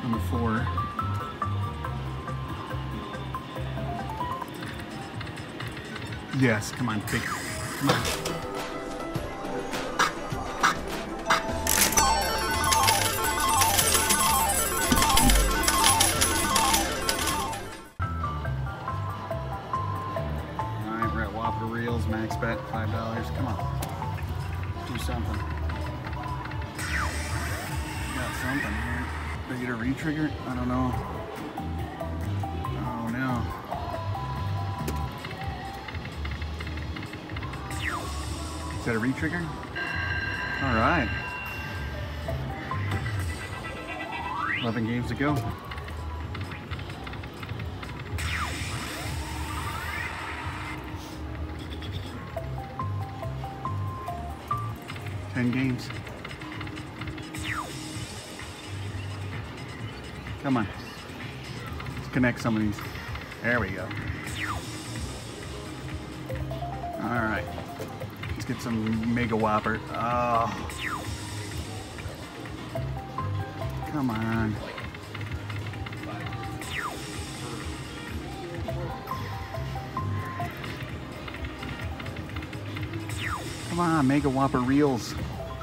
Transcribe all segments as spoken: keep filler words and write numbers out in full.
on the four. Yes, come on, big. Come on. Alright, we're at Whopper Reels, max bet, five dollars. Come on. Do something. Got something here. Did I get a retrigger? I don't know. Oh no. Is that a retrigger? All right. eleven games to go. ten games. Come on. Let's connect some of these. There we go. All right. Let's get some Mega Whopper. Oh. Come on. Come on, Mega Whopper Reels.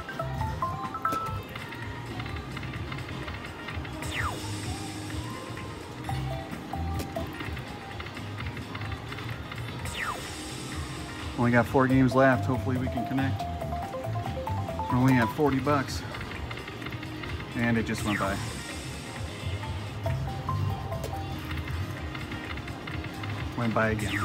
Only got four games left. Hopefully we can connect. We're only at forty bucks. And it just went by. Went by again.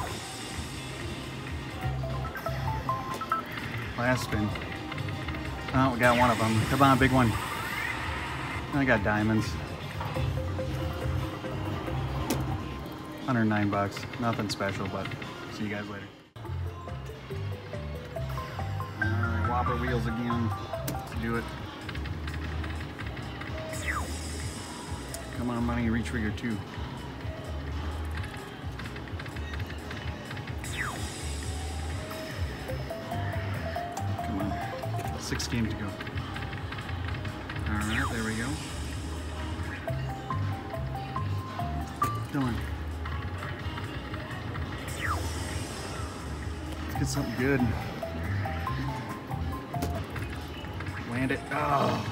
Last spin. Oh, we got one of them. Come on, big one. I got diamonds. one hundred nine bucks. Nothing special, but see you guys later. Alright, Whopper Wheels again. Let's do it. Come on, money, retrigger two. Come on. Six games to go. Alright, there we go. Come on. Let's get something good. Land it. Oh.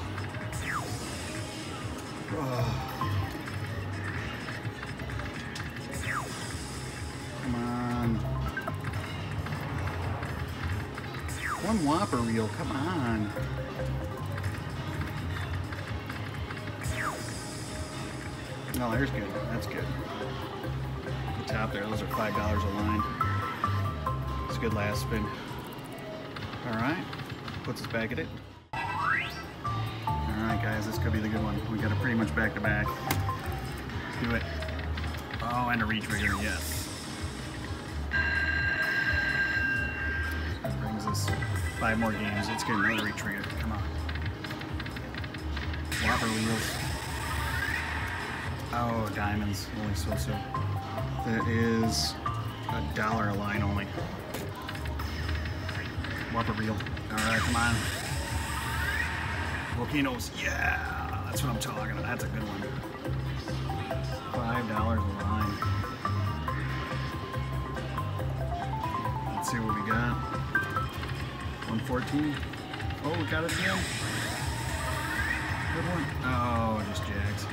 Oh. Come on. One Whopper reel, come on. Oh, there's good. That's good. The top there, those are five dollars a line. It's a good last spin. All right, puts us back at it. All right, guys, this could be the good one. We got it pretty much back to back. Let's do it. Oh, and a retrigger, yes. That brings us five more games. Let's get another retrigger. Come on. Whopper wheels. Oh, diamonds. Only so-so. That is a dollar a line only. Whopper reel. All right, come on. Volcanoes. Yeah, that's what I'm talking about. That's a good one. Five dollars a line. Let's see what we got. one fourteen. Oh, we got it again. Good one. Oh, just Jags.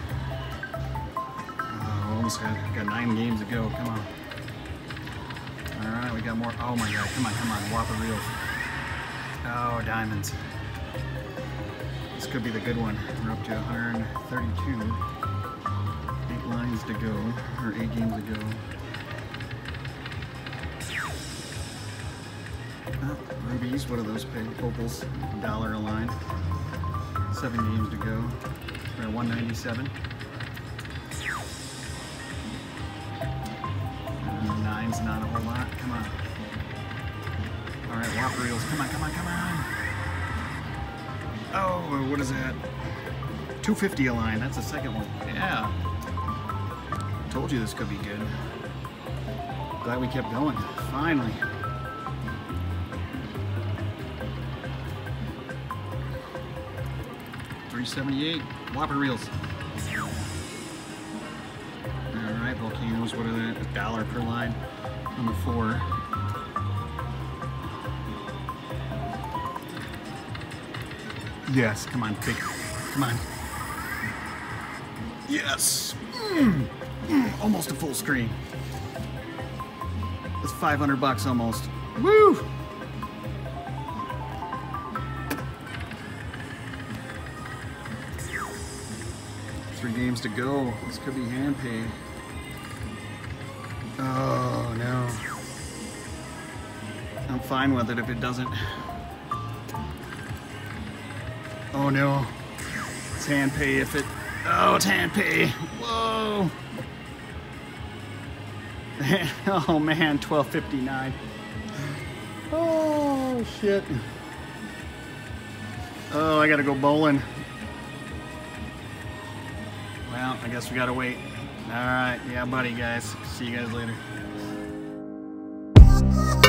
Oh, almost got, got nine games to go. Come on. All right, we got more. Oh my God! Come on, come on. Whopper reels. Oh, diamonds. This could be the good one. We're up to one hundred thirty-two. Eight lines to go, or eight games to go. Oh, rubies, what are those paid? Opals, a dollar a line. Seven games to go. We're at one ninety-seven. And nine's not a whole lot. Come on. All right, Whopper reels. Come on, come on, come on. Oh, what is that? two fifty a line. That's the second one. Yeah. Told you this could be good. Glad we kept going. Finally. three seventy-eight. Whopper reels. casinos, what are they? A dollar per line on the four. Yes, come on, big, come on. Yes! Mm, mm, almost a full screen. It's five hundred bucks almost. Woo! Three games to go. This could be hand pay. Oh no. I'm fine with it if it doesn't. Oh no. It's hand pay if it. Oh, it's hand pay. Whoa. Oh man, twelve fifty-nine. Oh shit. Oh, I gotta go bowling. Well, I guess we gotta wait. All right, yeah, buddy, guys. See you guys later.